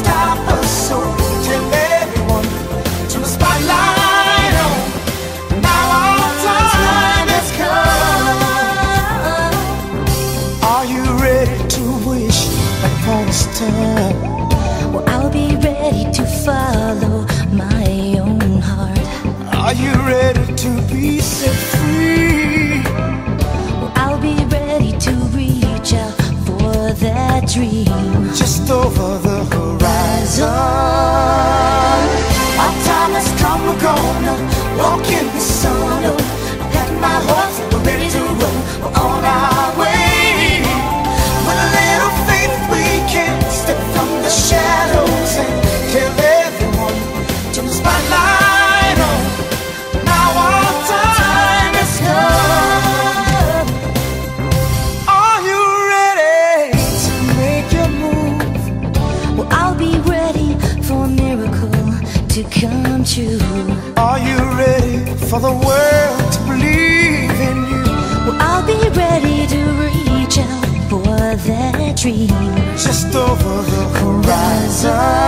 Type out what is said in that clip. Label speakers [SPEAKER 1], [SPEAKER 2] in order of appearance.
[SPEAKER 1] stop us. So tell everyone, turn the spotlight on. Now our time has come. Are you ready to wish upon a star?
[SPEAKER 2] Well, I'll be ready to follow my own heart.
[SPEAKER 1] Are you ready to be set free?
[SPEAKER 2] Well, I'll be ready to reach out for that dream
[SPEAKER 1] Just over the horizon. Our time has come, we're gonna walk in the sun. Oh, I got my horse, we're ready to roll. We're on our way. With a little faith we can step from the shadows and tell everyone, turn the spotlight on. Now our time has come. Are you ready to make your move?
[SPEAKER 2] Well, I'll be ready for a miracle to come true.
[SPEAKER 1] Are you ready for the world to believe in you?
[SPEAKER 2] Well, I'll be ready to reach out for that dream
[SPEAKER 1] Just over the horizon.